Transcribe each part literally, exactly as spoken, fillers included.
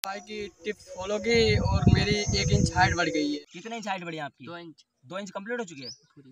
भाई की tip follow की और मेरी एक इंच हाइट बढ़ गई है। कितने इंच हाइट बढ़ी है आपकी? दो इंच दो इंच कंप्लीट हो चुकी है पूरी।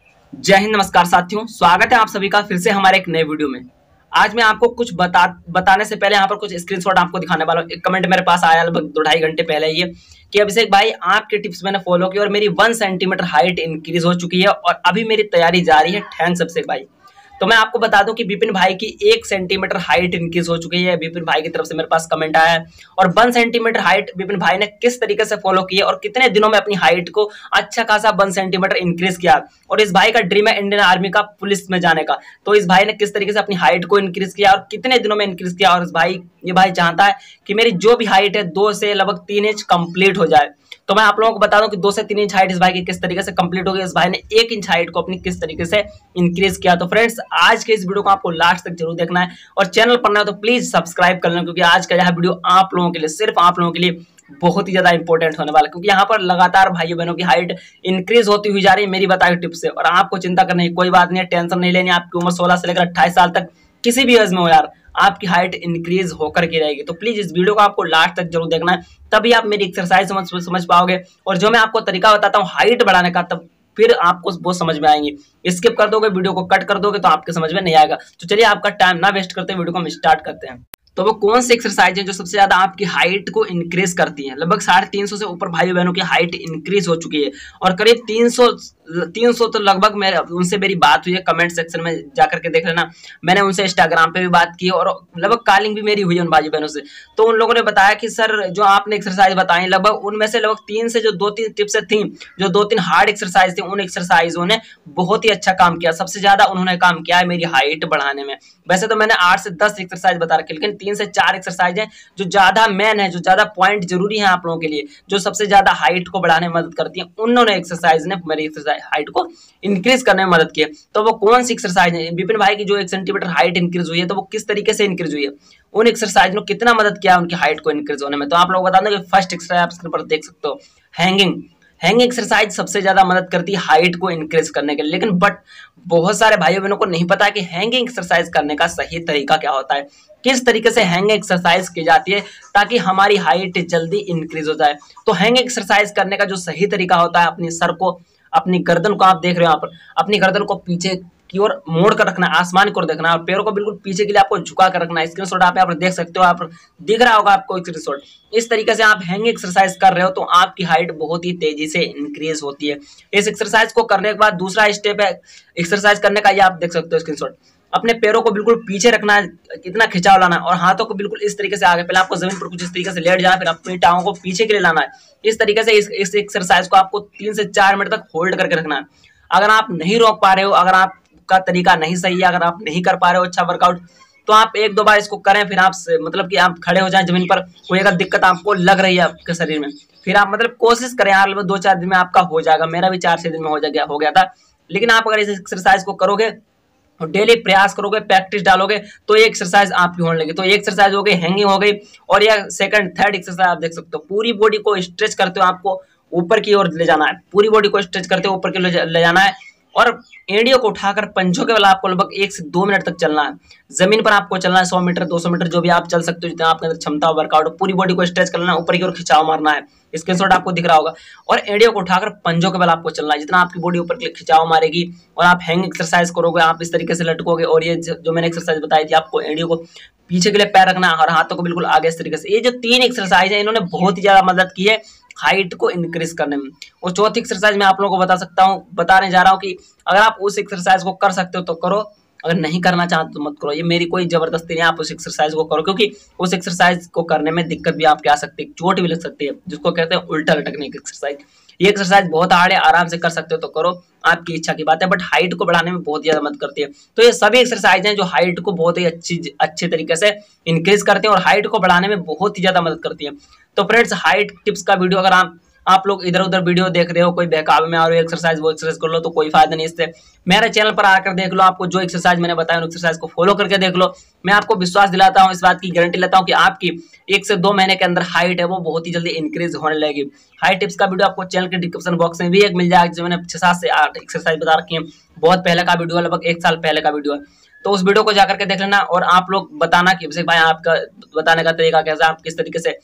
जय हिंद, नमस्कार साथियों, स्वागत है आप सभी का फिर से हमारे एक नए वीडियो में। आज मैं आपको कुछ बता बताने से पहले यहाँ पर कुछ स्क्रीनशॉट आपको दिखाने वाला हूँ। एक कमेंट मेरे पास आया लगभग दो ढाई घंटे पहले ये कि अभिषेक भाई आपके टिप्स मैंने फॉलो की और मेरी वन सेंटीमीटर हाइट इंक्रीज हो चुकी है और अभी मेरी तैयारी जारी है। थैंक्स अभिषेक भाई। तो मैं आपको बता दूं कि विपिन भाई की एक सेंटीमीटर हाइट इंक्रीज हो चुकी है। विपिन भाई की तरफ से मेरे पास कमेंट आया है और वन सेंटीमीटर हाइट विपिन भाई ने किस तरीके से फॉलो की है और कितने दिनों में अपनी हाइट को अच्छा खासा वन सेंटीमीटर इंक्रीज किया। और इस भाई का ड्रीम है इंडियन आर्मी का पुलिस में जाने का। तो इस भाई ने किस तरीके से अपनी हाइट को इंक्रीज किया और कितने दिनों में इंक्रीज किया। और इस भाई ये भाई चाहता है कि मेरी जो भी हाइट है दो से लगभग तीन इंच कंप्लीट हो जाए। तो मैं आप लोगों को बता दूं कि दो से तीन इंच हाइट इस भाई की किस तरीके से कंप्लीट हो गई। इस भाई ने एक इंच हाइट को अपनी किस तरीके से इंक्रीज किया। तो फ्रेंड्स, आज के इस वीडियो को आपको लास्ट तक जरूर देखना है और चैनल पर नया तो प्लीज सब्सक्राइब कर लेना, क्योंकि आज का यह वीडियो आप लोगों के लिए, सिर्फ आप लोगों के लिए बहुत ही ज्यादा इंपॉर्टेंट होने वाला है। क्योंकि यहाँ पर लगातार भाइयों बहनों की हाइट इंक्रीज होती हुई जा रही है मेरी बताई टिप्स से। और आपको चिंता करने की कोई बात नहीं है, टेंशन नहीं लेनी। आपकी उम्र सोलह से लेकर अट्ठाईस साल तक किसी भी एज में हो यार, आपकी हाइट इंक्रीज होकर के रहेगी। तो प्लीज इस वीडियो को आपको लास्ट तक जरूर देखना है, तभी आप मेरी एक्सरसाइज समझ समझ पाओगे। और जो मैं आपको तरीका बताता हूँ हाइट बढ़ाने का, तब फिर आपको वो समझ में आएंगी। स्किप कर दोगे, वीडियो को कट कर दोगे तो आपके समझ में नहीं आएगा। तो चलिए आपका टाइम ना वेस्ट करते वीडियो को हम स्टार्ट करते हैं। तो वो कौन सी एक्सरसाइज है जो सबसे ज्यादा आपकी हाइट को इंक्रीज करती है। लगभग साढ़े तीन सौ से ऊपर भाई बहनों की हाइट इंक्रीज हो चुकी है और करीब तीन सौ तीन सौ तो लगभग मेरे उनसे मेरी बात हुई है। कमेंट सेक्शन में जाकर के देख लेना, मैंने उनसे इंस्टाग्राम पे भी बात की और लगभग कॉलिंग भी मेरी हुई उन भाई बहनों से। तो उन लोगों ने बताया कि सर जो आपने एक्सरसाइज बताई, लगभग उनमें से लगभग तीन से जो दो तीन टिप्स थी, जो दो तीन हार्ड एक्सरसाइज थी, उन एक्सरसाइजों ने बहुत ही अच्छा काम किया। सबसे ज्यादा उन्होंने काम किया है मेरी हाइट बढ़ाने में। वैसे तो मैंने आठ से दस एक्सरसाइज बता रखी, लेकिन तीन से चार एक्सरसाइज है जो ज्यादा मेन है, जो ज्यादा पॉइंट जरूरी है आप लोगों के लिए, जो सबसे ज्यादा हाइट को बढ़ाने में मदद करती है। उन्होंने एक्सरसाइज ने मेरी एक्सरसाइज हाइट को इंक्रीज करने में मदद की है। तो वो कौन सी एक्सरसाइज है? विपिन भाई की जो एक सेंटीमीटर हाइट इंक्रीज हुई है, तो वो किस तरीके से इंक्रीज हुई है, उन एक्सरसाइज ने कितना मदद किया उनकी हाइट को इंक्रीज होने में। तो आप लोग बता दें कि फर्स्ट एक्सरसाइज आप स्क्रीन पर देख सकते हो, हैंगिंग। हैंग एक्सरसाइज सबसे ज्यादा मदद करती है हाइट को इंक्रीज करने के लिए। लेकिन बट बहुत सारे भाइयों बहनों को नहीं पता कि हैंगिंग एक्सरसाइज करने का सही तरीका क्या होता है, किस तरीके से हैंग एक्सरसाइज की जाती है ताकि हमारी हाइट जल्दी इंक्रीज हो जाए। तो हैंग एक्सरसाइज करने का जो सही तरीका होता है, अपनी सर को, अपनी गर्दन को, आप देख रहे हो यहाँ पर, अपनी गर्दन को पीछे की ओर मोड़ कर रखना है, आसमान की ओर देखना है और पैरों को बिल्कुल पीछे के लिए आपको झुका कर रखना है। स्क्रीनशॉट आप यहाँ पर देख सकते हो, आप दिख रहा होगा आपको स्क्रीनशॉट। इस तरीके से आप हैंग एक्सरसाइज कर रहे हो तो आपकी हाइट बहुत ही तेजी से इंक्रीज होती है। इस एक्सरसाइज को करने के बाद दूसरा स्टेप है एक्सरसाइज करने का, ये आप देख सकते हो स्क्रीनशॉट। अपने पैरों को बिल्कुल पीछे रखना है, इतना खिंचाव लाना है और हाथों को बिल्कुल इस तरीके से आगे, पहले आपको जमीन पर कुछ इस तरीके से लेट जाना, फिर अपनी टांगों को पीछे के लिए लाना है। इस तरीके से इस, इस एक्सरसाइज को आपको तीन से चार मिनट तक होल्ड करके रखना है। अगर आप नहीं रोक पा रहे हो, अगर आपका तरीका नहीं सही है, अगर आप नहीं कर पा रहे हो अच्छा वर्कआउट, तो आप एक दो बार इसको करें, फिर आप मतलब कि आप खड़े हो जाएं जमीन पर। कोई अगर दिक्कत आपको लग रही है आपके शरीर में, फिर आप मतलब कोशिश करें यार, दो चार दिन में आपका हो जाएगा। मेरा भी चार छह दिन में हो गया हो गया था। लेकिन आप अगर इस एक्सरसाइज को करोगे और डेली प्रयास करोगे, प्रैक्टिस डालोगे, तो ये एक्सरसाइज आपकी होने लगी। तो ये एक्सरसाइज हो गई, हैंगिंग हो गई। और ये सेकंड थर्ड एक्सरसाइज आप देख सकते हो, पूरी बॉडी को स्ट्रेच करते हो, आपको ऊपर की ओर ले जाना है, पूरी बॉडी को स्ट्रेच करते हो ऊपर की ओर ले जाना है और एड़ियों को उठाकर पंजों के वाला आपको लगभग एक से दो मिनट तक चलना है। जमीन पर आपको चलना है, सौ मीटर दो सौ मीटर जो भी आप चल सकते हो, जितना आपके अंदर क्षमता वर्कआउट, पूरी बॉडी को स्ट्रेच करना है, ऊपर की ओर खिंचाव मारना है। स्क्रीनशॉट आपको दिख रहा होगा। और एड़ियों को उठाकर पंजों के बल आपको चलना है, जितना आपकी बॉडी ऊपर के लिए खिंचाव मारेगी और आप हैंग एक्सरसाइज करोगे, आप इस तरीके से लटकोगे। और ये जो मैंने एक्सरसाइज बताई थी, आपको एड़ियों को पीछे के लिए पैर रखना है और हाथों को बिल्कुल आगे इस तरीके से। ये जो तीन एक्सरसाइज है, इन्होंने बहुत ही ज्यादा मदद की है हाइट को इंक्रीज करने में। और चौथी एक्सरसाइज मैं आप लोगों को बता सकता हूँ, बताने जा रहा हूँ कि अगर आप उस एक्सरसाइज को कर सकते हो तो करो, अगर नहीं करना चाहते तो मत करो। ये मेरी कोई जबरदस्ती नहीं है, आप उस एक्सरसाइज को करो, क्योंकि उस एक्सरसाइज को करने में दिक्कत भी आपके आ सकती है, चोट भी लग सकती है, जिसको कहते हैं उल्टा लटकने की एक्सरसाइज। ये एक्सरसाइज बहुत हार्ड है, आराम से कर सकते हो तो करो, आपकी इच्छा की बात है, बट हाइट को बढ़ाने में बहुत ज्यादा मदद करती है। तो ये सभी एक्सरसाइज हैं जो हाइट को बहुत ही अच्छी अच्छे तरीके से इंक्रीज करते हैं और हाइट को बढ़ाने में बहुत ही ज्यादा मदद करती है। तो फ्रेंड्स, हाइट टिप्स का वीडियो अगर आप आप लोग इधर उधर वीडियो देख रहे हो, कोई बहकावे में आ रही हो, एक्सरसाइज वो एक्सरसाइज कर लो, तो कोई फायदा नहीं इससे। मेरे चैनल पर आकर देख लो, आपको जो एक्सरसाइज मैंने बताया उन एक्सरसाइज को फॉलो करके देख लो। मैं आपको विश्वास दिलाता हूँ, इस बात की गारंटी लेता हूँ कि आपकी एक से दो महीने के अंदर हाइट है वो बहुत ही जल्दी इंक्रीज होने लगेगी। हाइट टिप्स का वीडियो आपको चैनल के डिस्क्रिप्शन बॉक्स में भी एक मिल जाएगा, जो मैंने छह सात से आठ एक्सरसाइज बता रखी है। बहुत पहले का वीडियो है, लगभग एक साल पहले का वीडियो है, तो उस वीडियो को जाकर के देख लेना। और आप लोग बताना कि भाई आपका बताने का तरीका कैसा, आप किस तरीके से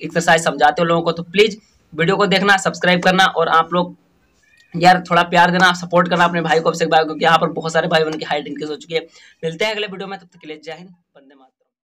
एक्सरसाइज समझाते हो लोगों को, तो प्लीज वीडियो को देखना, सब्सक्राइब करना और आप लोग यार थोड़ा प्यार देना, सपोर्ट करना अपने भाई को, अभिषेक भाई को, क्योंकि यहाँ पर बहुत सारे भाई उनकी हाइट इंक्रीज हो चुकी है। मिलते हैं अगले वीडियो में, तब तक के लिए जय हिंद, वंदे मातरम।